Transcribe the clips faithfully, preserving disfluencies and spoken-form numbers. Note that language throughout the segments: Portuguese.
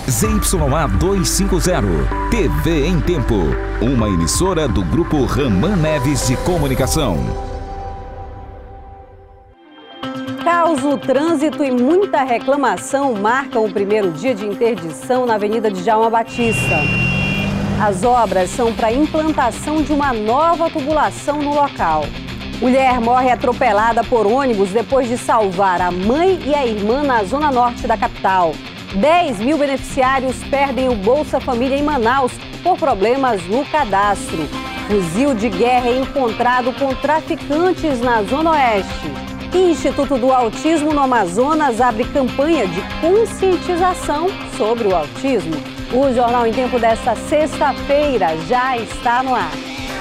Z Y A duzentos e cinquenta, T V em Tempo, uma emissora do Grupo Raman Neves de Comunicação. Caos no trânsito e muita reclamação marcam o primeiro dia de interdição na Avenida Djalma Batista. As obras são para a implantação de uma nova tubulação no local. Mulher morre atropelada por ônibus depois de salvar a mãe e a irmã na zona norte da capital. dez mil beneficiários perdem o Bolsa Família em Manaus por problemas no cadastro. Fuzil de guerra é encontrado com traficantes na Zona Oeste. E Instituto do Autismo no Amazonas abre campanha de conscientização sobre o autismo. O Jornal em Tempo desta sexta-feira já está no ar.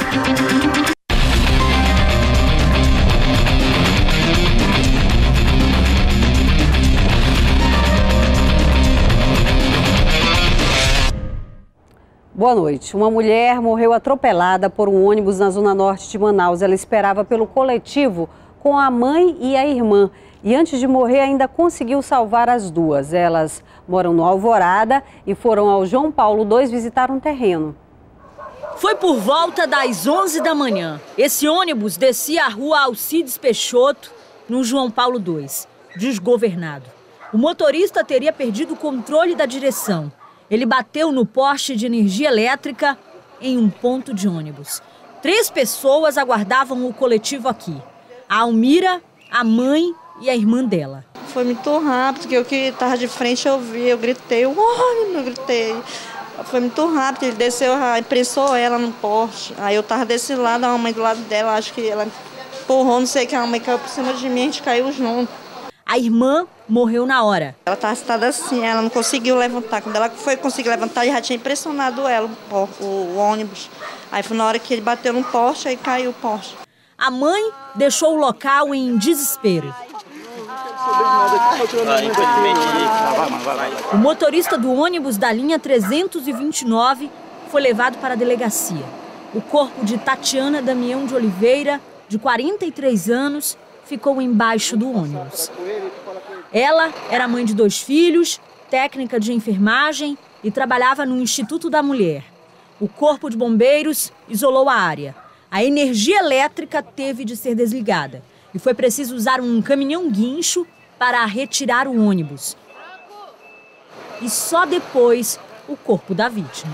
Boa noite. Uma mulher morreu atropelada por um ônibus na zona norte de Manaus. Ela esperava pelo coletivo com a mãe e a irmã. E antes de morrer ainda conseguiu salvar as duas. Elas moram no Alvorada e foram ao João Paulo dois visitar um terreno. Foi por volta das onze da manhã. Esse ônibus descia a rua Alcides Peixoto, no João Paulo dois, desgovernado. O motorista teria perdido o controle da direção. Ele bateu no poste de energia elétrica em um ponto de ônibus. Três pessoas aguardavam o coletivo aqui. A Almira, a mãe e a irmã dela. Foi muito rápido, porque eu que estava de frente eu vi, eu gritei, o ônibus, eu gritei. Foi muito rápido, ele desceu, imprensou ela no poste. Aí eu estava desse lado, a mãe do lado dela, acho que ela empurrou, não sei, que a mãe caiu por cima de mim, a gente caiu junto. A irmã morreu na hora. Ela estava sentada assim, ela não conseguiu levantar. Quando ela foi conseguir levantar, já tinha impressionado ela, o, o, o ônibus. Aí foi na hora que ele bateu no poste, aí caiu o poste. A mãe deixou o local em desespero. O motorista do ônibus da linha trezentos e vinte e nove foi levado para a delegacia. O corpo de Tatiana Damião de Oliveira, de quarenta e três anos, ficou embaixo do ônibus. Ela era mãe de dois filhos, técnica de enfermagem e trabalhava no Instituto da Mulher. O Corpo de Bombeiros isolou a área. A energia elétrica teve de ser desligada e foi preciso usar um caminhão-guincho para retirar o ônibus. E só depois o corpo da vítima.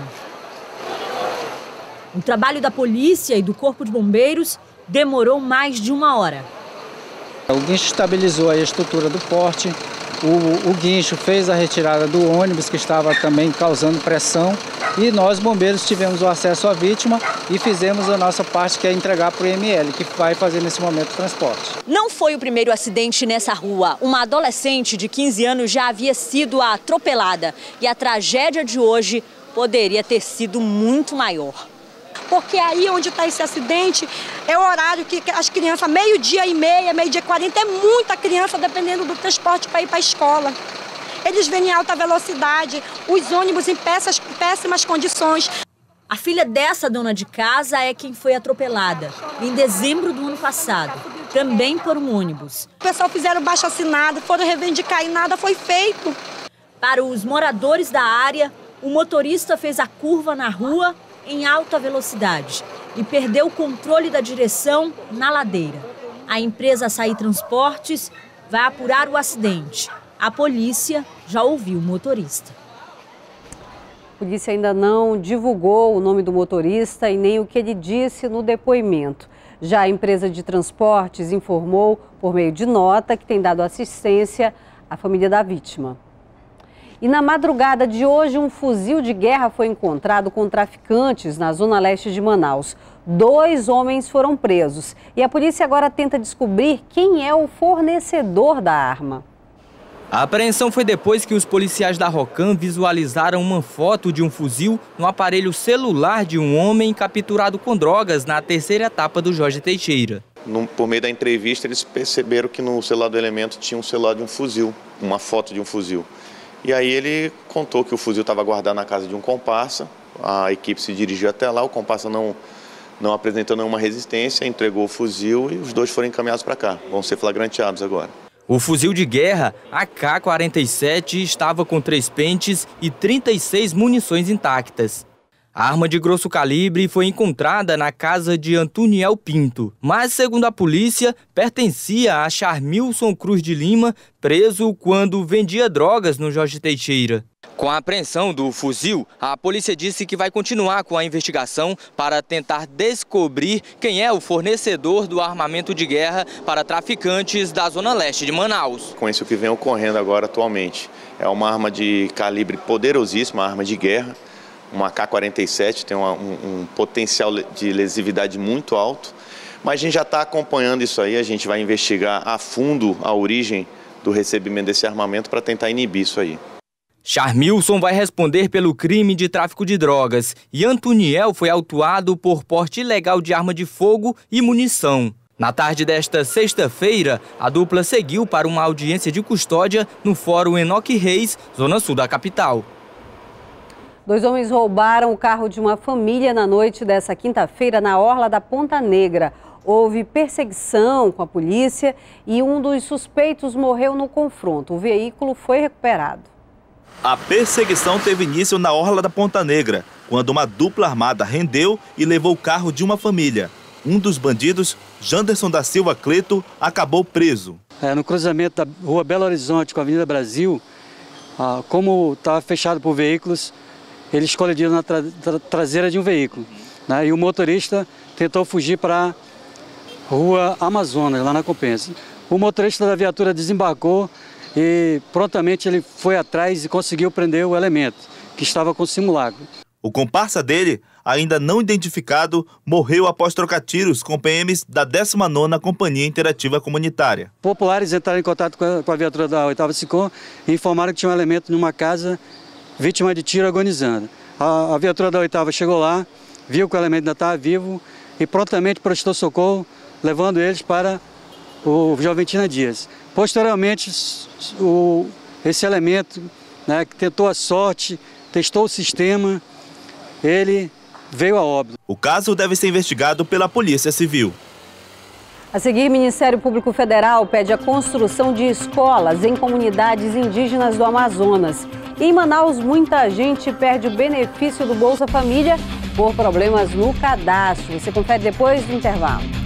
O trabalho da polícia e do Corpo de Bombeiros demorou mais de uma hora. O guincho estabilizou a estrutura do poste, o, o guincho fez a retirada do ônibus que estava também causando pressão e nós, bombeiros, tivemos o acesso à vítima e fizemos a nossa parte, que é entregar para o I M L, que vai fazer nesse momento o transporte. Não foi o primeiro acidente nessa rua. Uma adolescente de quinze anos já havia sido atropelada e a tragédia de hoje poderia ter sido muito maior. Porque aí onde está esse acidente é o horário que as crianças, meio-dia e meia, meio-dia e quarenta, é muita criança dependendo do transporte para ir para a escola. Eles vêm em alta velocidade, os ônibus em péssimas, péssimas condições. A filha dessa dona de casa é quem foi atropelada em dezembro do ano passado, também por um ônibus. O pessoal fizeram baixo-assinado, foram reivindicar e nada foi feito. Para os moradores da área, o motorista fez a curva na rua em alta velocidade e perdeu o controle da direção na ladeira. A empresa Açaí Transportes vai apurar o acidente. A polícia já ouviu o motorista. A polícia ainda não divulgou o nome do motorista e nem o que ele disse no depoimento. Já a empresa de transportes informou, por meio de nota, que tem dado assistência à família da vítima. E na madrugada de hoje, um fuzil de guerra foi encontrado com traficantes na zona leste de Manaus. Dois homens foram presos e a polícia agora tenta descobrir quem é o fornecedor da arma. A apreensão foi depois que os policiais da Rocan visualizaram uma foto de um fuzil no aparelho celular de um homem capturado com drogas na terceira etapa do Jorge Teixeira. No, por meio da entrevista, eles perceberam que no celular do elemento tinha um celular de um fuzil, uma foto de um fuzil. E aí ele contou que o fuzil estava guardado na casa de um comparsa, a equipe se dirigiu até lá, o comparsa não, não apresentou nenhuma resistência, entregou o fuzil e os dois foram encaminhados para cá, vão ser flagranteados agora. O fuzil de guerra A K quarenta e sete estava com três pentes e trinta e seis munições intactas. A arma de grosso calibre foi encontrada na casa de Antuniel Pinto, mas, segundo a polícia, pertencia a Charmilson Cruz de Lima, preso quando vendia drogas no Jorge Teixeira. Com a apreensão do fuzil, a polícia disse que vai continuar com a investigação para tentar descobrir quem é o fornecedor do armamento de guerra para traficantes da zona leste de Manaus. Com isso que vem ocorrendo agora atualmente, é uma arma de calibre poderosíssimo, uma arma de guerra, uma A K quarenta e sete, tem uma, um, um potencial de lesividade muito alto, mas a gente já está acompanhando isso aí, a gente vai investigar a fundo a origem do recebimento desse armamento para tentar inibir isso aí. Charmilson vai responder pelo crime de tráfico de drogas e Antuniel foi autuado por porte ilegal de arma de fogo e munição. Na tarde desta sexta-feira, a dupla seguiu para uma audiência de custódia no Fórum Enoque Reis, zona sul da capital. Dois homens roubaram o carro de uma família na noite dessa quinta-feira na orla da Ponta Negra. Houve perseguição com a polícia e um dos suspeitos morreu no confronto. O veículo foi recuperado. A perseguição teve início na orla da Ponta Negra, quando uma dupla armada rendeu e levou o carro de uma família. Um dos bandidos, Janderson da Silva Cleto, acabou preso. É, no cruzamento da rua Belo Horizonte com a Avenida Brasil, ah, como estava fechado por veículos, eles colidiram na tra tra traseira de um veículo, né? E o motorista tentou fugir para a rua Amazonas, lá na Compensa. O motorista da viatura desembarcou e prontamente ele foi atrás e conseguiu prender o elemento, que estava com simulacro. O comparsa dele, ainda não identificado, morreu após trocar tiros com P Ms da décima nona Companhia Interativa Comunitária. Populares entraram em contato com a, com a viatura da oitava SICOM e informaram que tinha um elemento numa casa vítima de tiro agonizando. A, a viatura da oitava chegou lá, viu que o elemento ainda estava vivo e prontamente prestou socorro, levando eles para o Joventina Dias. Posteriormente, o, esse elemento, né, que tentou a sorte, testou o sistema, ele veio a óbito. O caso deve ser investigado pela Polícia Civil. A seguir, o Ministério Público Federal pede a construção de escolas em comunidades indígenas do Amazonas. Em Manaus, muita gente perde o benefício do Bolsa Família por problemas no cadastro. Você confere depois do intervalo.